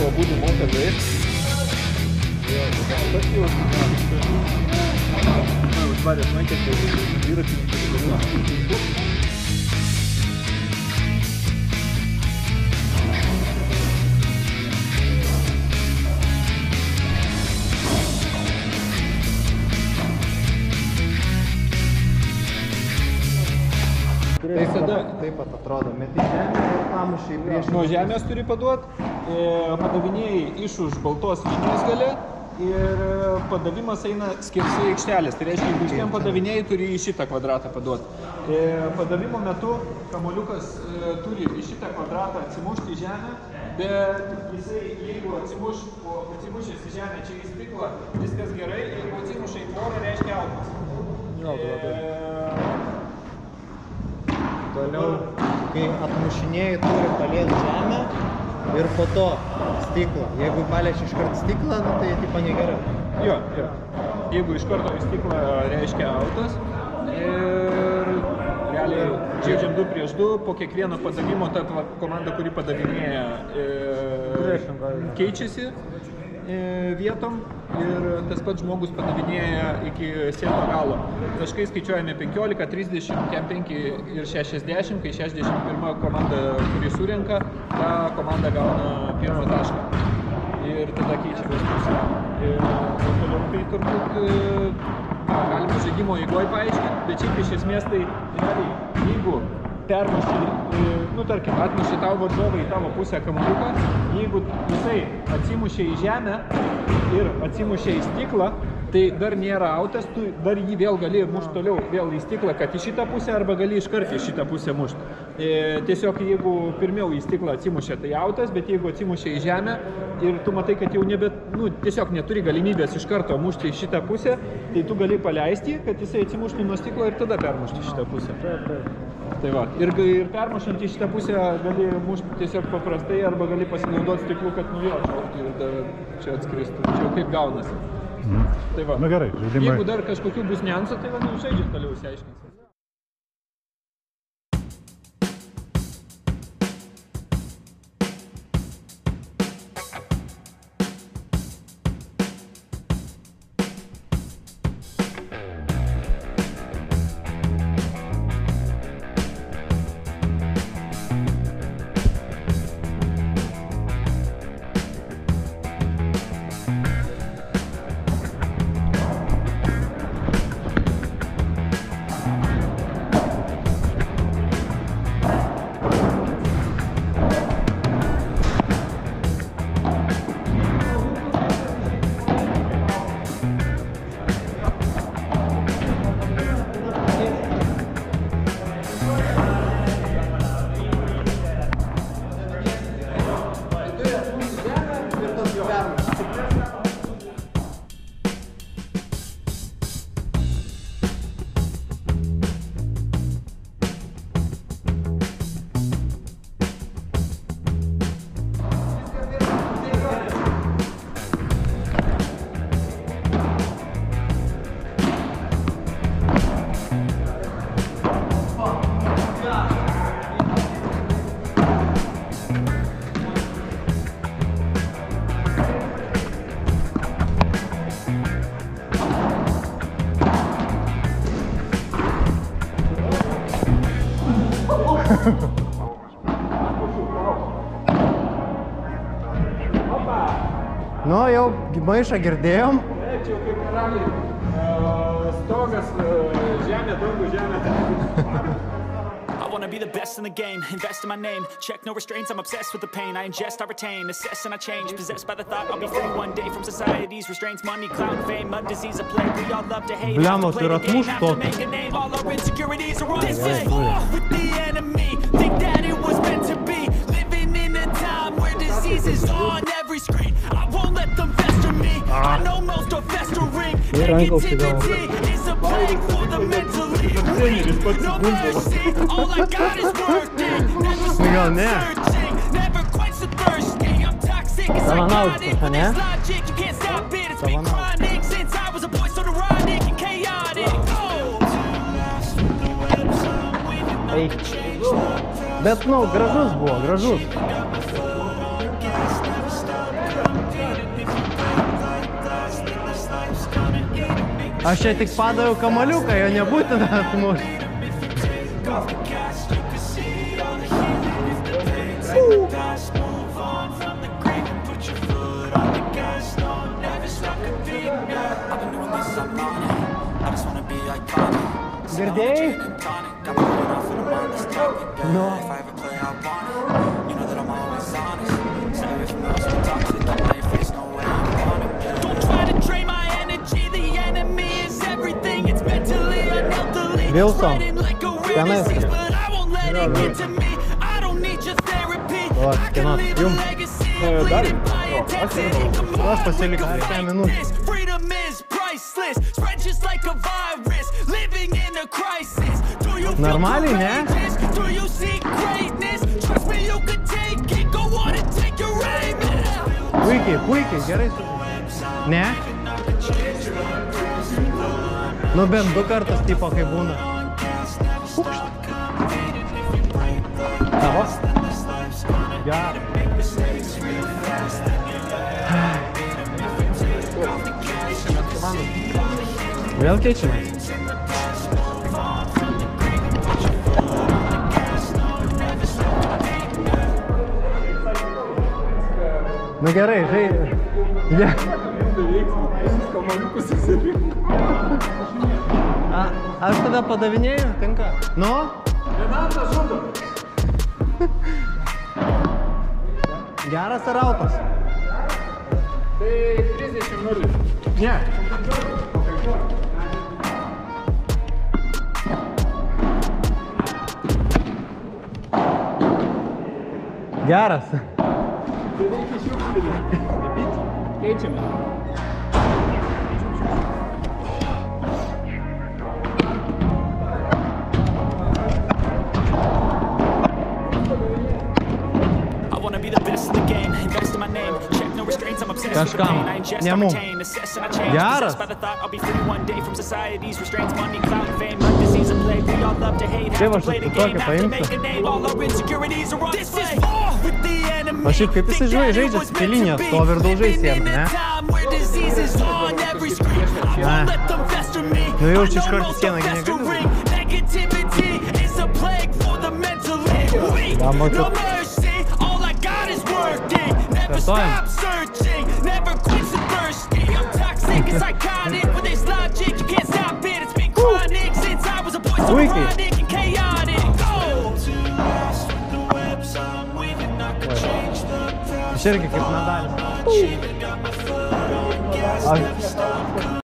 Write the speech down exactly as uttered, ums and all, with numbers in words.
jau būdų moka žaisti. Bet jau užvarės maikės, tai dviratininkų dalyvauja. Taip, tada, taip pat atrodo, meti žemę ir pamušiai prieš. Nuo žemės turi paduot, padavinėjai iš už baltos linijos gale ir padavimas eina skersai aikštelės. Tai reiškia, jeigu iš ten padavinėjai, turi į šitą kvadratą paduot. Padavimo metu kamuoliukas turi į šitą kvadratą atsimušti į žemę, bet jisai, jeigu atsimuš, atsimušęs į žemę čia į stiklą, viskas gerai, jeigu atsimuša į tvorą, reiškia autas. Toliau, kai atmušinėjai, turi paliesti žemę ir po to stiklą. Jeigu palieši iš karto stiklą, nu, tai tipo negerai. Jo, jo. Jeigu iš karto į stiklą reiškia autas ir realiai žaidžiam du prieš du, po kiekvieno padavimo ta komanda, kuri padavinėja, keičiasi vietom ir tas pats žmogus padavinėja iki seto galo. Taškai skaičiuojame penkiolika, trisdešimt, kem penki ir šešiasdešimt, kai šešiasdešimt pirma komanda, kuri surenka, ta komanda gauna pirmą tašką. Ir tada keičiamės pusę. Ir toliau tai turbūt galima žaidimo eigoj paaiškinti, bet šiaip iš esmės tai realiai, jeigu permuši, nu tarkim, atmuši tavo varžovą į tavo pusę kamuoliuką, jeigu jisai atsimušė į žemę ir atsimušė į stiklą, tai dar nėra autas, tu dar jį vėl gali mušti toliau, vėl į stiklą, kad į šitą pusę arba gali iš karto į šitą pusę mušti. E, tiesiog jeigu pirmiau į stiklą atsimušė, tai autas, bet jeigu atsimušė į žemę ir tu matai, kad jau nebe, nu, tiesiog neturi galimybės iš karto mušti į šitą pusę, tai tu gali paleisti, kad jisai atsimuštų nuo stiklo ir tada permušti šitą pusę. Tai va, ir, ir permušant į šitą pusę gali mušti tiesiog paprastai arba gali pasinaudoti stiklu, kad nu jo šaukti ir dar čia atskristų. Čia kaip gaunasi. Mhm. Tai va, na gerai, žaidimai. Jeigu dar kažkokių bus niuansų, tai va, nu, žaidžiam toliau išsiaiškinsim. Nu, jau maišą girdėjom. Čia jau kaip karaliai, stogas, žemė, dangų, žemė. I wanna be the best in the game, invest in my name, check no restraints, I'm obsessed with the pain, I ingest, I retain, assess and I change, possessed by the thought I'll be free one day from society's restraints, money, clout, fame, a disease, a plague, we all love to hate, have to play the game, have to make a name, all our insecurities are on display. This is war with the enemy, think that it was meant to be, living in a time where disease is on every screen, I won't let them fester me, I know most are festering, negativity is a plague for the mentally weak, no mercy, all I got is working, never stop searching, never quench the thirsty, I'm toxic, it's psychotic, but it's logic, you can't stop it, it's been chronic, since I was a boy so neurotic and chaotic, oh! Ei, bet nu, gražus buvo, gražus. Aš čia tik padaviau kamaliuką, jo nebūtina atmušti. Girdėjai? No. Wilson, tenais. O, skenat, jum. Dar? Aš pasiliku penkias minutės. Normaliai, ne? Puikiai, puikiai, gerai. Ne? Nu bent du kartus tipo kaip būna. Pukšt. Tavo? Gerai. Vėl keičiamės. Nu gerai, žai... Ja. A, aš tada padavinėju, tinka? Nu? Vienam žudo. Geras ar autas? Tai trisdešimt nulis. Ne. Geras. Keičiame. Kažkam, ne mum. Geras. Tai va, štai tokį paimsiu. O šiaip kaip jisai žaidžia pilinę, stovi ir daužai sieną, ne? Ne. Nu jau čia iškart į sieną negali. Tam mačiu. Kartojam. Puikiai. Aš irgi kaip medalis.